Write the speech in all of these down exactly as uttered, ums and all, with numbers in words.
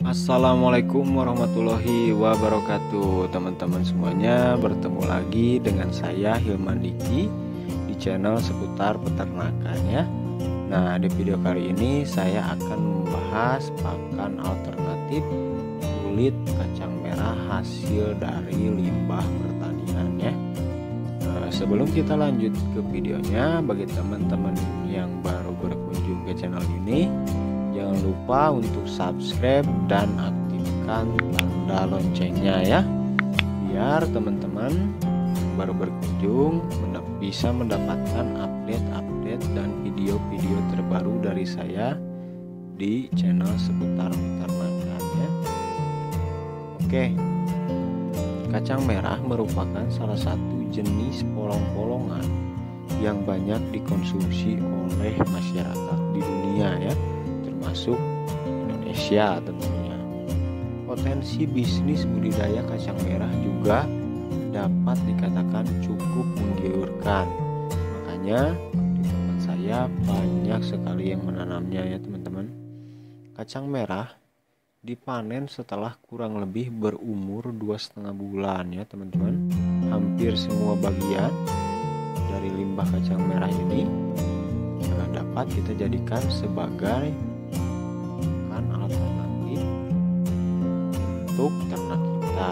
Assalamualaikum warahmatullahi wabarakatuh. Teman-teman semuanya, bertemu lagi dengan saya Hilman Diki di channel seputar peternakan ya. Nah, di video kali ini saya akan membahas pakan alternatif kulit kacang merah hasil dari limbah pertanian ya. Nah, sebelum kita lanjut ke videonya, bagi teman-teman yang baru berkunjung ke channel ini, jangan lupa untuk subscribe dan aktifkan tanda loncengnya ya, biar teman-teman baru berkunjung bisa mendapatkan update-update dan video-video terbaru dari saya di channel seputar peternakan ya. Oke, kacang merah merupakan salah satu jenis polong-polongan yang banyak dikonsumsi oleh masyarakat di dunia ya, termasuk Indonesia tentunya. Potensi bisnis budidaya kacang merah juga dapat dikatakan cukup menggiurkan. Makanya di tempat saya banyak sekali yang menanamnya ya teman-teman. Kacang merah dipanen setelah kurang lebih berumur dua setengah bulan ya teman-teman. Hampir semua bagian dari limbah kacang merah ini dapat kita jadikan sebagai alternatif untuk ternak kita.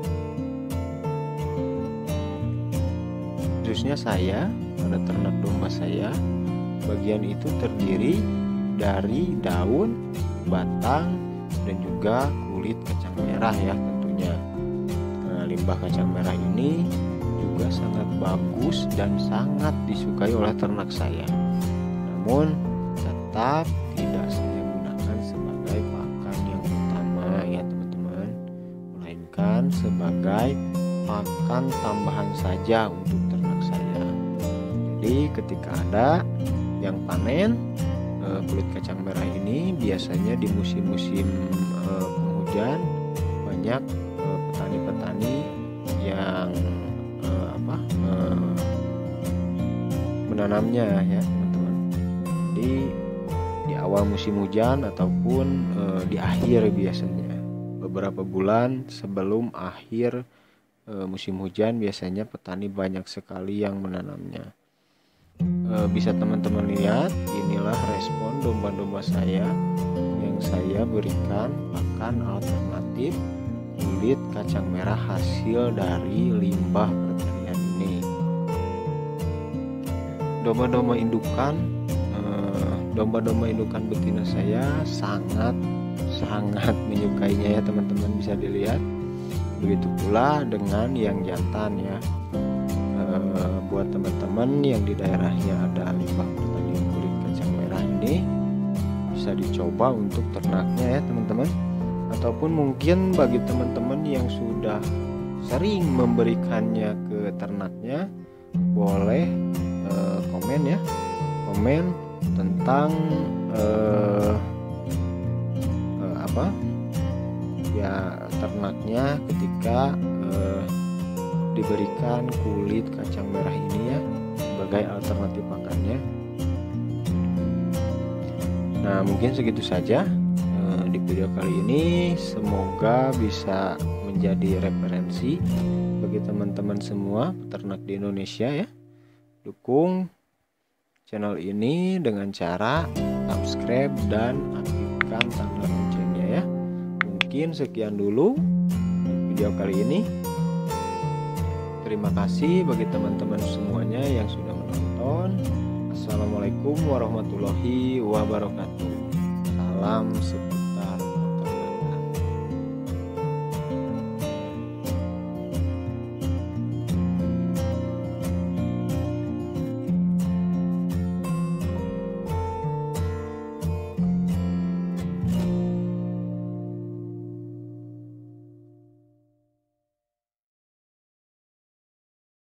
Khususnya saya, pada ternak domba saya, bagian itu terdiri dari daun, batang, dan juga kulit kacang merah ya tentunya. Nah, limbah kacang merah ini juga sangat bagus dan sangat disukai oleh ternak saya. Namun tetap tidak saya gunakan sebagai pakan yang utama ya teman-teman, melainkan sebagai pakan tambahan saja untuk ternak saya. Jadi ketika ada yang panen eh, kulit kacang merah ini, biasanya di musim-musim eh, penghujan banyak eh, petani-petani yang eh, apa eh, menanamnya ya teman-teman. Jadi di awal musim hujan ataupun e, di akhir biasanya, beberapa bulan sebelum akhir e, musim hujan biasanya petani banyak sekali yang menanamnya. E, bisa teman-teman lihat, inilah respon domba-domba saya yang saya berikan pakan alternatif kulit kacang merah hasil dari limbah pertanian ini. Domba-domba indukan Domba-domba indukan betina saya sangat sangat menyukainya ya teman-teman, bisa dilihat. Begitu pula dengan yang jantan ya. E, buat teman-teman yang di daerahnya ada limbah pertanian kulit kacang merah ini, bisa dicoba untuk ternaknya ya teman-teman. Ataupun mungkin bagi teman-teman yang sudah sering memberikannya ke ternaknya, boleh e, komen ya, komen tentang eh, eh, apa ya ternaknya ketika eh, diberikan kulit kacang merah ini ya sebagai alternatif pakannya. Nah, mungkin segitu saja eh, di video kali ini. Semoga bisa menjadi referensi bagi teman-teman semua peternak di Indonesia ya. Dukung channel ini dengan cara subscribe dan aktifkan tanda loncengnya ya. Mungkin sekian dulu video kali ini. Terima kasih bagi teman-teman semuanya yang sudah menonton. Assalamualaikum warahmatullahi wabarakatuh. Salam sejahtera.